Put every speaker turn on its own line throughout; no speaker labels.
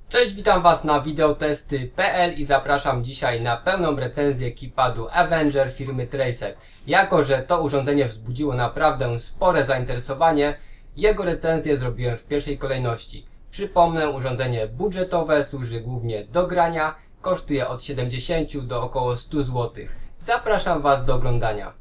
Cześć, witam Was na wideotesty.pl i zapraszam dzisiaj na pełną recenzję keypadu Avenger firmy Tracer. Jako że to urządzenie wzbudziło naprawdę spore zainteresowanie, jego recenzję zrobiłem w pierwszej kolejności. Przypomnę, urządzenie budżetowe, służy głównie do grania, kosztuje od 70 do około 100 zł. Zapraszam Was do oglądania.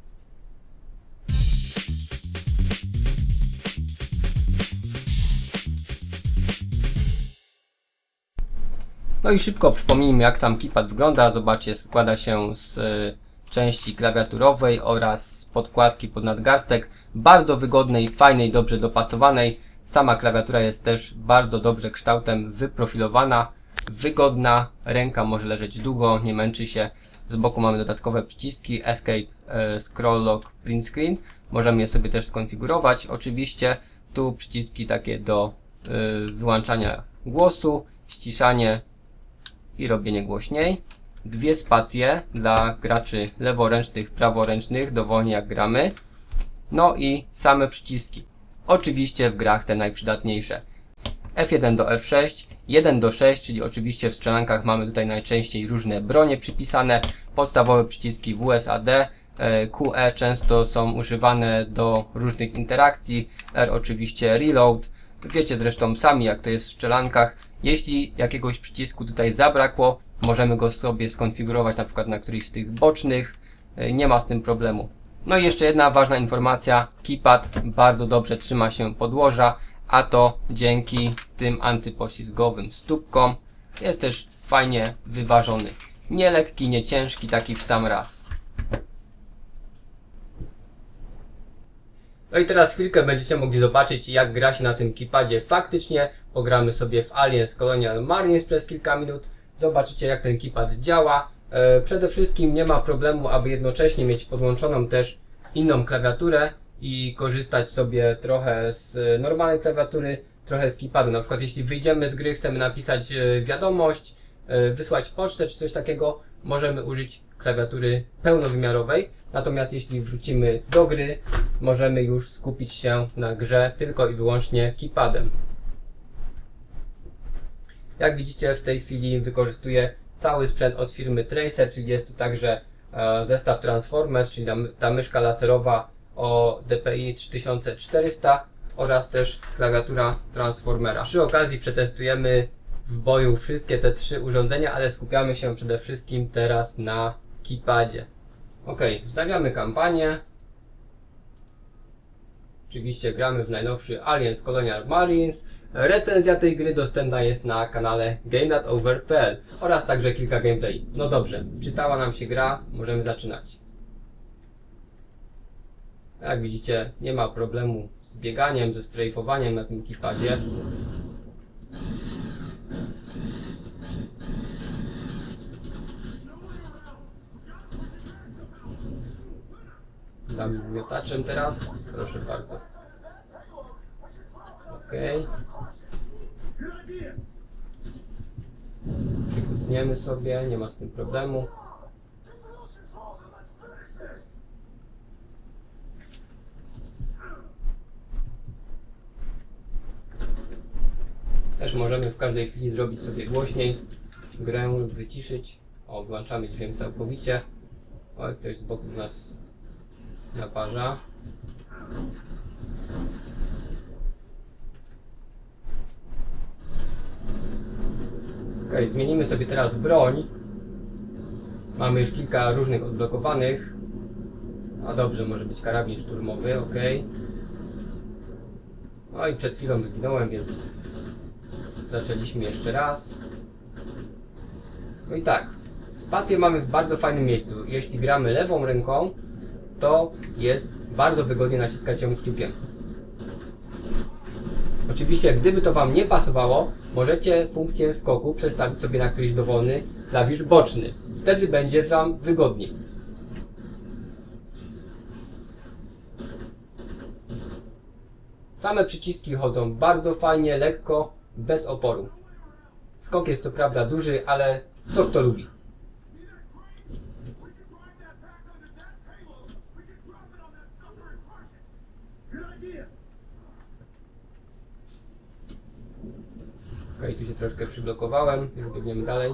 No i szybko przypomnijmy, jak sam keypad wygląda. Zobaczcie, składa się z części klawiaturowej oraz z podkładki pod nadgarstek. Bardzo wygodnej, fajnej, dobrze dopasowanej. Sama klawiatura jest też bardzo dobrze kształtem wyprofilowana, wygodna. Ręka może leżeć długo, nie męczy się. Z boku mamy dodatkowe przyciski Escape, Scroll Lock, Print Screen. Możemy je sobie też skonfigurować. Oczywiście tu przyciski takie do wyłączania głosu, ściszanie i robienie głośniej. Dwie spacje dla graczy leworęcznych, praworęcznych, dowolnie jak gramy. No i same przyciski. Oczywiście w grach te najprzydatniejsze. F1 do F6, 1 do 6, czyli oczywiście w strzelankach mamy tutaj najczęściej różne bronie przypisane. Podstawowe przyciski WSAD, QE często są używane do różnych interakcji. R oczywiście reload. Wiecie zresztą sami, jak to jest w strzelankach. Jeśli jakiegoś przycisku tutaj zabrakło, możemy go sobie skonfigurować na przykład na któryś z tych bocznych. Nie ma z tym problemu. No i jeszcze jedna ważna informacja. Keypad bardzo dobrze trzyma się podłoża, a to dzięki tym antypoślizgowym stópkom. Jest też fajnie wyważony. Nie lekki, nie ciężki, taki w sam raz. No i teraz chwilkę będziecie mogli zobaczyć, jak gra się na tym keypadzie faktycznie. Pogramy sobie w Aliens Colonial Marines przez kilka minut. Zobaczycie, jak ten keypad działa. Przede wszystkim nie ma problemu, aby jednocześnie mieć podłączoną też inną klawiaturę i korzystać sobie trochę z normalnej klawiatury, trochę z keypadu. Na przykład jeśli wyjdziemy z gry, chcemy napisać wiadomość, wysłać pocztę czy coś takiego, możemy użyć klawiatury pełnowymiarowej. Natomiast jeśli wrócimy do gry, możemy już skupić się na grze tylko i wyłącznie keypadem. Jak widzicie, w tej chwili wykorzystuję cały sprzęt od firmy Tracer, czyli jest tu także zestaw Transformers, czyli ta myszka laserowa o DPI 3400 oraz też klawiatura Transformera. Przy okazji przetestujemy w boju wszystkie te trzy urządzenia, ale skupiamy się przede wszystkim teraz na keypadzie. Ok, wstawiamy kampanię. Oczywiście gramy w najnowszy Aliens Colonial Marines. Recenzja tej gry dostępna jest na kanale game.over.pl oraz także kilka gameplay. No dobrze, czytała nam się gra, możemy zaczynać. Jak widzicie, nie ma problemu z bieganiem, ze strajfowaniem na tym keypadzie. Dam miotaczem teraz, proszę bardzo. Ok. Przykucniemy sobie, nie ma z tym problemu. Też możemy w każdej chwili zrobić sobie głośniej grę, wyciszyć. O, włączamy dźwięk całkowicie. Oj, ktoś z boku nas naparza. Ok, zmienimy sobie teraz broń. Mamy już kilka różnych odblokowanych. A dobrze, może być karabin szturmowy, ok. No i przed chwilą wyginąłem, więc zaczęliśmy jeszcze raz. No i tak, spację mamy w bardzo fajnym miejscu. Jeśli gramy lewą ręką, to jest bardzo wygodnie naciskać ją kciukiem. Oczywiście, gdyby to Wam nie pasowało, możecie funkcję skoku przestawić sobie na któryś dowolny klawisz boczny. Wtedy będzie Wam wygodniej. Same przyciski chodzą bardzo fajnie, lekko, bez oporu. Skok jest co prawda duży, ale kto lubi. Ok, tu się troszkę przyblokowałem, już biegniemy dalej.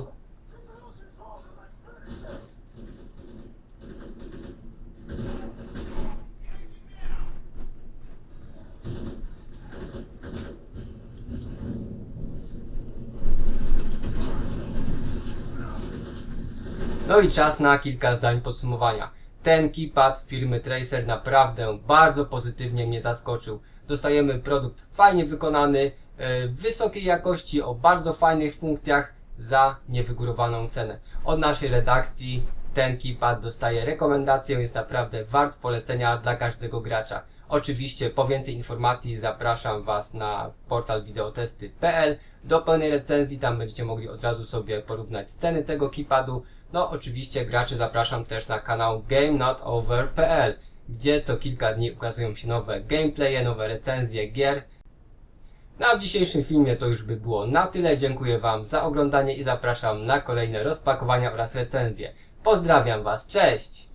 No i czas na kilka zdań podsumowania. Ten keypad firmy Tracer naprawdę bardzo pozytywnie mnie zaskoczył. Dostajemy produkt fajnie wykonany, wysokiej jakości, o bardzo fajnych funkcjach za niewygórowaną cenę. Od naszej redakcji ten keypad dostaje rekomendację, jest naprawdę wart polecenia dla każdego gracza. Oczywiście po więcej informacji zapraszam Was na portal videotesty.pl do pełnej recenzji, tam będziecie mogli od razu sobie porównać ceny tego keypadu. No oczywiście graczy zapraszam też na kanał GameNotOver.pl, gdzie co kilka dni ukazują się nowe gameplaye, nowe recenzje gier. No a w dzisiejszym filmie to już by było na tyle. Dziękuję Wam za oglądanie i zapraszam na kolejne rozpakowania oraz recenzje. Pozdrawiam Was, cześć!